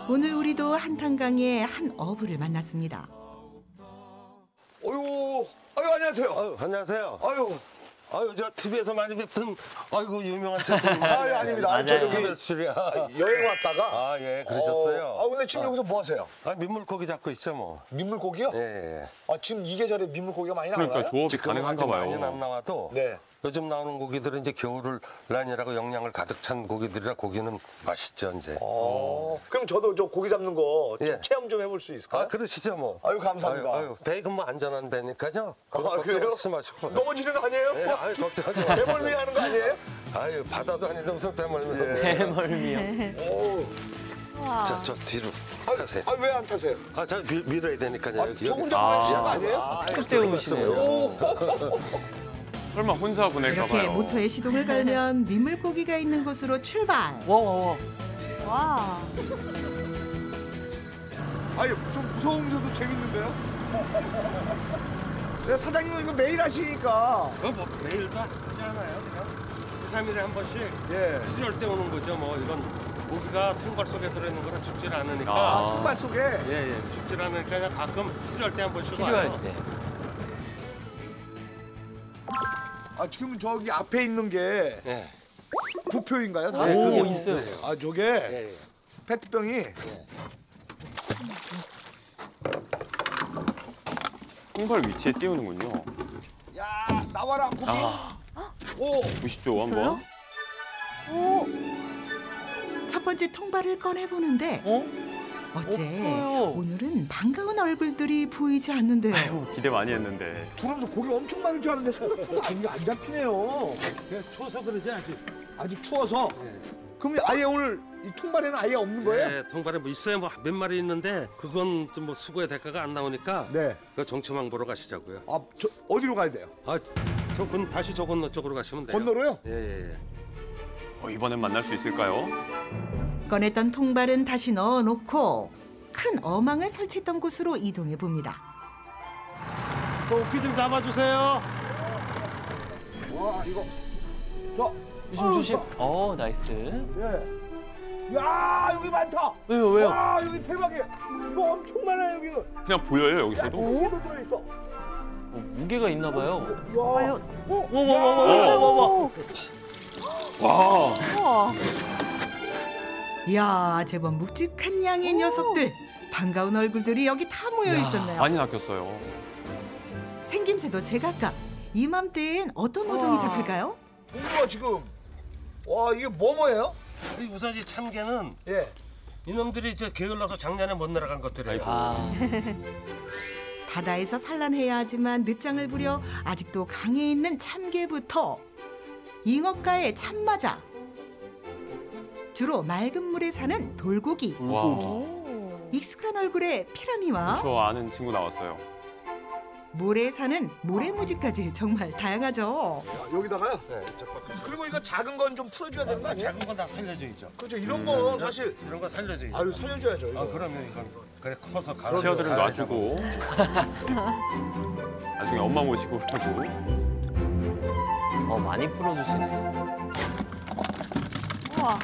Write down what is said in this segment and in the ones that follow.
오늘 우리도 한탄강의 한 어부를 만났습니다. 어유, 아유 안녕하세요. 아유, 안녕하세요. 아유, 아유, 저 TV에서 많이 뵙던 아이고 유명한 셰프님. 아유 아닙니다. 저 여기 술이야. 여행 왔다가. 아, 예, 그러셨어요. 아 근데 지금 여기서 뭐 하세요? 아, 민물고기 잡고 있죠, 뭐. 민물고기요? 예, 예. 아 지금 이 계절에 민물고기가 많이 나와요? 그러니까 조업이 지금은 가능한가 아직 많이는 봐요. 안 나와도 네. 요즘 나오는 고기들은 이제 겨울을 라인이라고 영양을 가득 찬 고기들이라 고기는 맛있죠, 이제. 그럼 저도 저 고기 잡는 거 좀 예. 체험 좀 해볼 수 있을까요? 아, 그러시죠, 뭐. 아유, 감사합니다. 아유, 배는 뭐 안전한 배니까요. 아, 그래요? 말씀하시고. 넘어지는 거 아니에요? 예, 아유, 걱정하지 마세요. 배멀미 하는 거 아니에요? 아유, 바다도 아닌데 무슨 배멀미. 해멀미요. 오. 저 뒤로 타세요. 왜 안 타세요? 아, 저 밀어야 되니까요. 아, 여기. 저 혼자 보내시는 거 아니에요? 그때 오시네요. 오. 설마 혼자 보낼까 이렇게 봐요. 모터에 시동을 걸면 민물고기가 있는 곳으로 출발. 와. 아니 좀 무서우면서도 재밌는데요? 네, 사장님은 이거 매일 하시니까. 뭐 매일도 하지 않아요, 그냥 2, 3일에 한 번씩 예. 필요할 때 오는 거죠. 뭐 이런 고기가 통발 속에 들어있는 거라 죽질 않으니까. 아. 통발 속에. 예, 죽질 않으니까 그냥 가끔 필요할 때 한 번씩 필요할 와요. 때. 아 지금 저기 앞에 있는 게 예. 부표인가요? 네, 오, 그게 있어요. 부표예요. 아 저게 예. 페트병이. 통발 위치에 띄우는군요. 야 나와라 고기. 아, 오. 보시죠 있어요? 한번. 첫 번째 통발을 꺼내보는데 어? 어째 없어요. 오늘은 반가운 얼굴들이 보이지 않는데요. 아유, 기대 많이 했는데. 두릅도 고기 엄청 많을 줄 알았는데 이게 안 잡히네요. 그냥 추워서 그러지 아직. 아직 추워서. 예. 그럼 아예 오늘 이 통발에는 아예 없는 거예요? 예, 통발에 뭐 있어야 뭐 몇 마리 있는데 그건 좀 뭐 수고의 대가가 안 나오니까 네. 그 정체망 보러 가시자고요. 아 저 어디로 가야 돼요? 아, 다시 저 건너 쪽으로 가시면 돼요. 건너로요? 예. 이번엔 만날 수 있을까요? 꺼냈던 통발은 다시 넣어놓고 큰 어망을 설치했던 곳으로 이동해 봅니다. 고기 좀 잡아주세요. 와 이거 저 조심. 나이스. 예. 야 여기 많다. 왜요? 와 여기 대박이야. 뭐 엄청 많아요 여기는. 그냥 보여요, 여기서도? 고기도 들어있어. 무게가 있나 봐요. 와. 과연. 와. 와, 우와. 이야 제법 묵직한 양의 녀석들. 반가운 얼굴들이 여기 다 모여 있었네요. 많이 낚였어요. 생김새도 제각각. 이맘때엔 어떤 어종이 잡힐까요? 종류가 지금 와 이게 뭐예요? 이 우사지 참개는 예. 이놈들이 이제 게을러서 작년에 못 날아간 것들이에요. 바다에서 산란해야 하지만 늦장을 부려 아직도 강에 있는 참개부터 잉어가의 참마자, 주로 맑은 물에 사는 돌고기, 와, 오. 익숙한 얼굴에 피라미와 저 아는 친구 나왔어요. 모래에 사는 모래무지까지 정말 다양하죠. 여기다가요? 네, 그리고 이거 작은 건 좀 풀어줘야 되는 거 아니에요? 작은 건 다 살려줘야죠. 그렇죠. 이런 건 사실 이런 거 살려줘야죠. 아유 살려줘야죠. 이거. 아, 그러면 이건 그래 커서 가로. 시어들은 놔주고 나중에 엄마 모시고 그러고. 많이 풀어주시네. 우와.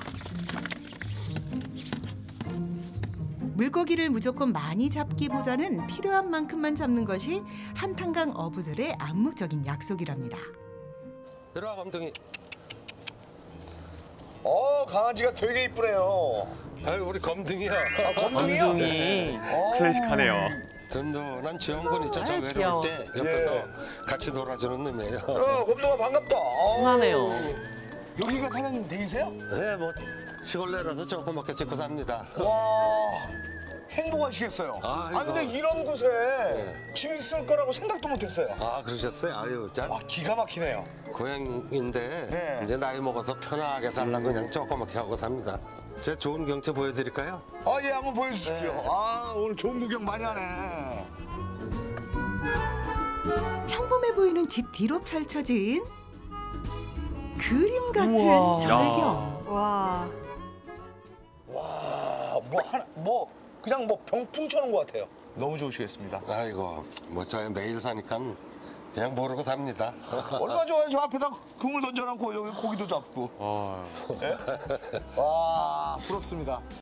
물고기를 무조건 많이 잡기보다는 필요한 만큼만 잡는 것이 한탄강 어부들의 암묵적인 약속이랍니다. 들어와 검둥이. 강아지가 되게 이쁘네요. 아유 우리 검둥이야. 아 검둥이요? 검둥이. 클래식하네요. 든든한 지원군 있죠. 저 외로울 귀여워. 때 옆에서 예. 같이 놀아주는 놈이에요. 검둥아 반갑다. 순하네요. 여기가 사장님 댁이세요? 네, 뭐 시골 내라서 조그맣게 짓고 삽니다. 와 행복하시겠어요. 아이고. 근데 이런 곳에 집 있을 거라고 생각도 못했어요. 아, 그러셨어요? 아유, 참 와 기가 막히네요. 고향인데 네. 이제 나이 먹어서 편하게 살라고 그냥 조그맣게 하고 삽니다. 제 좋은 경치 보여드릴까요? 예 한번 보여주십시오. 오늘 좋은 구경 많이 하네. 평범해 보이는 집 뒤로 펼쳐진 그림 같은 우와. 절경. 와. 뭐 그냥 뭐 병풍 쳐는 것 같아요. 너무 좋으시겠습니다. 아이고, 뭐 저희 매일 사니까 그냥 모르고 삽니다. 얼마나 좋아요. 저 앞에다 그물 던져놓고 여기 고기도 잡고. 와. 와 부럽습니다.